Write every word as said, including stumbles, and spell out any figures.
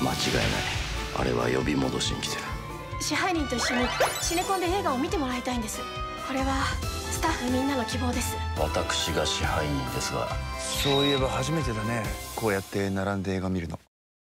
間違いない。あれは呼び戻しに来てる。 支配人と一緒にシネコンで映画を見てもらいたいんです。これはスタッフみんなの希望です。 私が支配人ですが。 そういえば初めてだね、こうやって並んで映画見るの。